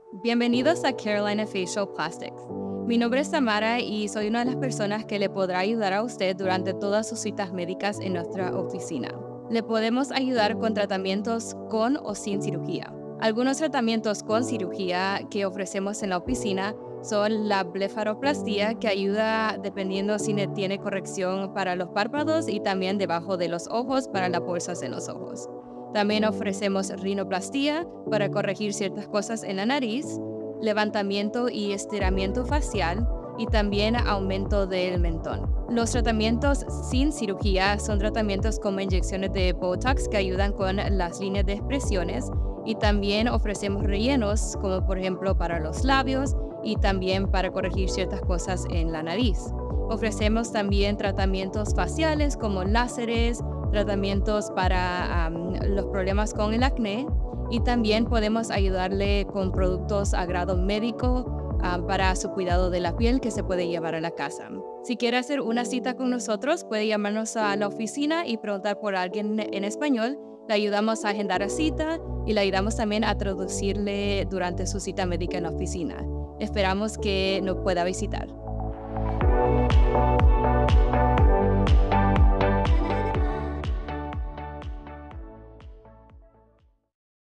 Bienvenidos a Carolina Facial Plastics. Mi nombre es Tamara y soy una de las personas que le podrá ayudar a usted durante todas sus citas médicas en nuestra oficina. Le podemos ayudar con tratamientos con o sin cirugía. Algunos tratamientos con cirugía que ofrecemos en la oficina son la blefaroplastia, que ayuda dependiendo si tiene corrección para los párpados y también debajo de los ojos para las bolsas en los ojos. También ofrecemos rinoplastia para corregir ciertas cosas en la nariz, levantamiento y estiramiento facial y también aumento del mentón. Los tratamientos sin cirugía son tratamientos como inyecciones de Botox que ayudan con las líneas de expresiones y también ofrecemos rellenos como por ejemplo para los labios y también para corregir ciertas cosas en la nariz. Ofrecemos también tratamientos faciales como láseres, tratamientos para los problemas con el acné y también podemos ayudarle con productos a grado médico para su cuidado de la piel que se puede llevar a la casa. Si quiere hacer una cita con nosotros, puede llamarnos a la oficina y preguntar por alguien en español. Le ayudamos a agendar la cita y le ayudamos también a traducirle durante su cita médica en la oficina. Esperamos que nos pueda visitar.